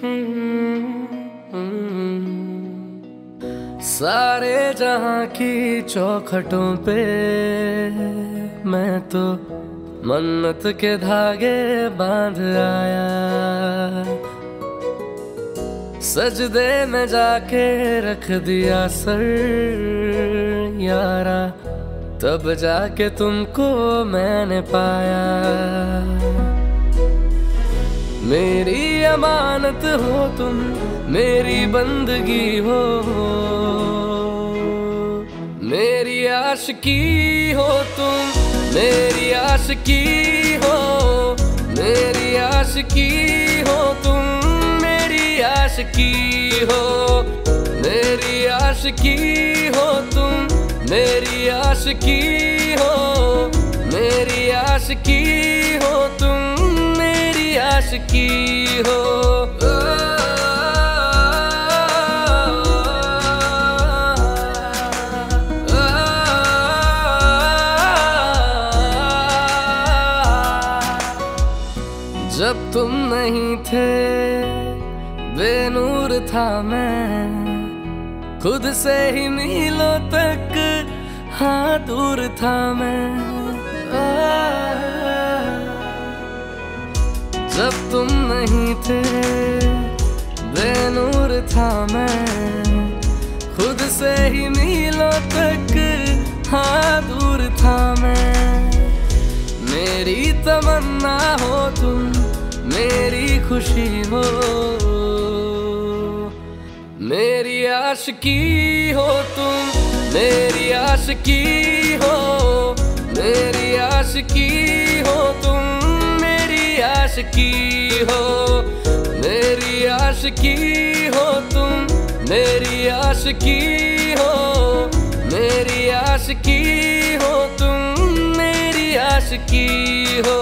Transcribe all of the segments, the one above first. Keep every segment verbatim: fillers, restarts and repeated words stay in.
सारे जहां की चौखटों पे मैं तो मन्नत के धागे बांध आया। सजदे में जाके रख दिया सर यारा, तब जाके तुमको मैंने पाया। मेरी अमानत हो तुम, मेरी बंदगी हो, मेरी आशिकी हो तुम, मेरी आशिकी हो, मेरी आशिकी हो तुम, मेरी आशिकी हो, मेरी आशिकी हो तुम, मेरी आशिकी हो, मेरी आशिकी हो तुम, मेरी आशिकी हो। जब तुम नहीं थे बेनूर था मैं, खुद से ही मीलों तक हाँ दूर था मैं। जब तुम नहीं थे बेनूर था मैं, खुद से ही मीलों तक हाँ दूर था मैं। मेरी तमन्ना हो तुम, मेरी खुशी हो, मेरी आशिकी हो तुम, मेरी आशिकी हो, मेरी आशिकी हो तुम, मेरी आशिकी हो, मेरी आशिकी हो तुम, मेरी आशिकी हो, मेरी आशिकी हो तुम, मेरी आशिकी हो।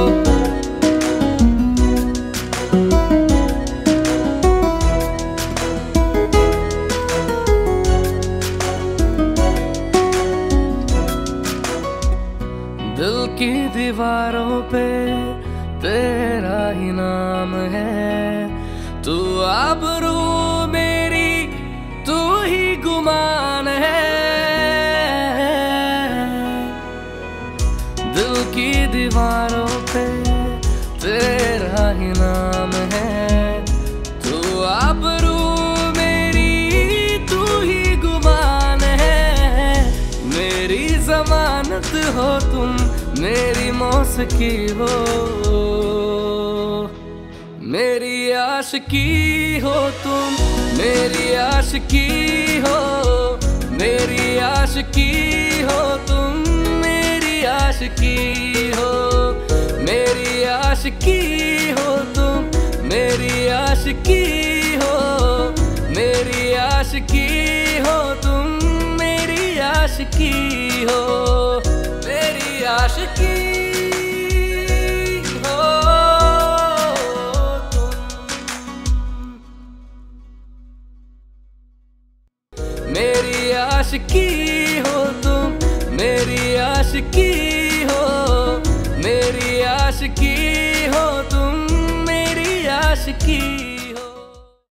दिल की दीवारों पे तेरा ही नाम है, तू आबरू मेरी, तू ही गुमान है। दिल की दीवारों पे तेरा ही नाम है, तू आबरू मेरी, तू ही गुमान है। मेरी जमानत हो तुम, मेरी मौसिकी हो, मेरी आशिकी हो तुम, मेरी आशिकी हो, मेरी आशिकी हो तुम, मेरी आशिकी हो, मेरी आशिकी हो तुम, मेरी आशिकी हो, मेरी आशिकी हो तुम, मेरी आशिकी हो, मेरी आशिकी हो तुम, मेरी आशिकी हो तुम, मेरी आशिकी हो, मेरी आशिकी हो तुम, मेरी आशिकी।